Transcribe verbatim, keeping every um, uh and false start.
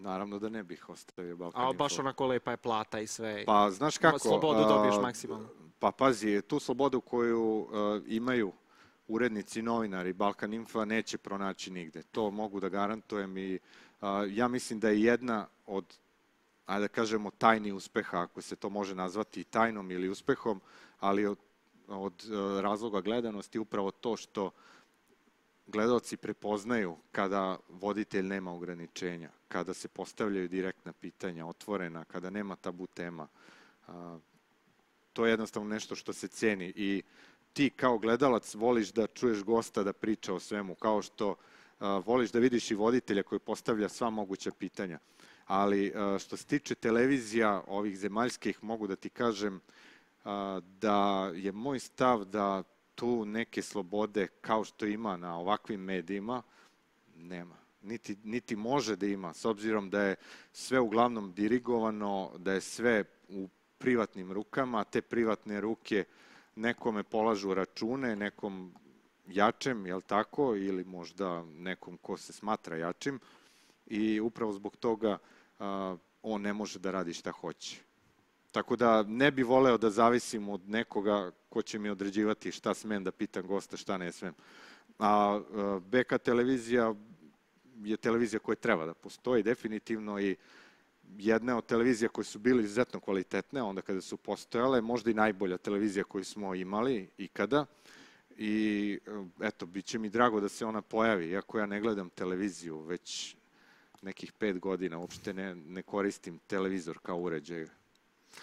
naravno da ne bih ostavio Balkan Info. A baš onako lepa je plata i sve. Pa, znaš kako... Slobodu dobiješ maksimalno. Pa, pazi, tu slobodu koju imaju urednici, novinari Balkan Info neće pronaći nigde. To mogu da garantujem i ja mislim da je jedna od, ajde da kažemo, tajni uspeha, ako se to može nazvati tajnom ili uspehom, ali od, od razloga gledanosti upravo to što gledaoci prepoznaju kada voditelj nema ograničenja, kada se postavljaju direktna pitanja, otvorena, kada nema tabu tema. To je jednostavno nešto što se ceni i ti kao gledalac voliš da čuješ gosta da priča o svemu, kao što voliš da vidiš i voditelja koji postavlja sva moguća pitanja. Ali što se tiče televizija ovih zemaljskih, mogu da ti kažem da je moj stav da tu neke slobode kao što ima na ovakvim medijima, nema. Niti, niti može da ima, s obzirom da je sve uglavnom dirigovano, da je sve u privatnim rukama, te privatne ruke nekome polažu račune, nekom jačem, jel tako, ili možda nekom ko se smatra jačim i upravo zbog toga a, on ne može da radi šta hoće. Tako da ne bi voleo da zavisim od nekoga ko će mi određivati šta smem da pitam gosta, šta ne smem. A B K televizija je televizija koja treba da postoji definitivno i jedna od televizija koje su bile izuzetno kvalitetne, onda kada su postojale, možda i najbolja televizija koju smo imali ikada. I eto, bit će mi drago da se ona pojavi, iako ja ne gledam televiziju već nekih pet godina, uopšte ne, ne koristim televizor kao uređaj.